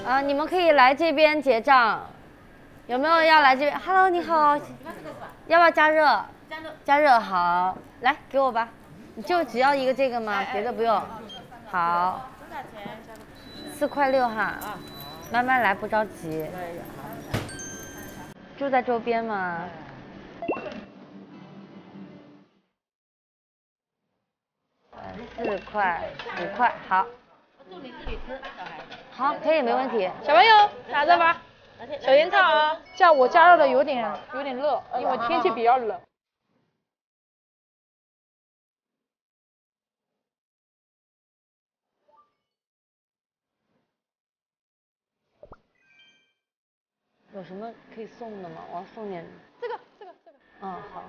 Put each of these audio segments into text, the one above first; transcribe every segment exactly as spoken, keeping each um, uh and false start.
啊，你们可以来这边结账，有没有要来这边 ？Hello， 你好，要不要加热？加热，加热好，来给我吧。你就只要一个这个吗？别的不用。好。多少钱？四块六哈。啊。慢慢来，不着急。住在周边吗？四块，五块，好。我住你这里吃，小孩。好，可以，没问题。 小朋友，拿着吧。小烟草啊，这样我加热的有点有点热，因为天气比较冷。 有什么可以送的吗？我要送点。 这个，这个，这个。 嗯，好。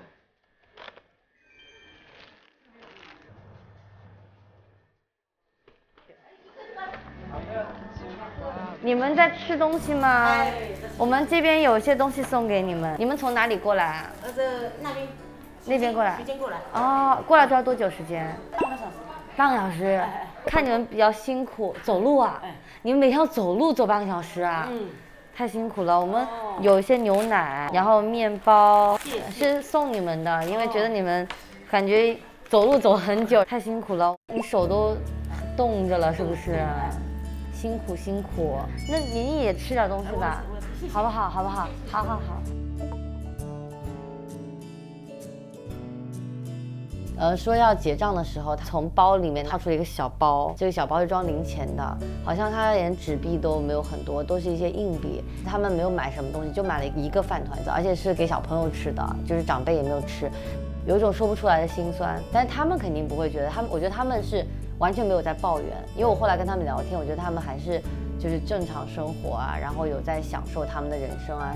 你们在吃东西吗？我们这边有些东西送给你们。你们从哪里过来啊？ 呃，是那边。 那边过来。 徐泾过来。 哦，过来都要多久时间？ 半个小时。 半个小时。看你们比较辛苦，走路啊？你们每天要走路走半个小时啊？嗯。太辛苦了。我们有一些牛奶，然后面包是送你们的，因为觉得你们感觉走路走很久，太辛苦了，你手都冻着了，是不是？辛苦辛苦。那您也吃点东西吧，好不好？好不好？好好好。呃，说要结账的时候，他从包里面掏出了一个小包，这个小包是装零钱的，好像他连纸币都没有很多，都是一些硬币。他们没有买什么东西，就买了一个饭团子，而且是给小朋友吃的，就是长辈也没有吃，有一种说不出来的心酸。但是他们肯定不会觉得，他们我觉得他们是完全没有在抱怨，因为我后来跟他们聊天，我觉得他们还是就是正常生活啊，然后有在享受他们的人生啊。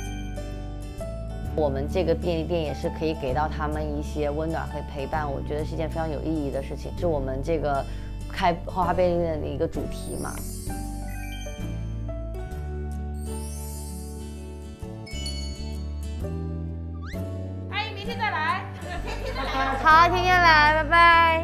我们这个便利店也是可以给到他们一些温暖和陪伴，我觉得是一件非常有意义的事情，是我们这个开花花便利店的一个主题嘛。 阿姨，明天再来。 好，天天来，拜拜。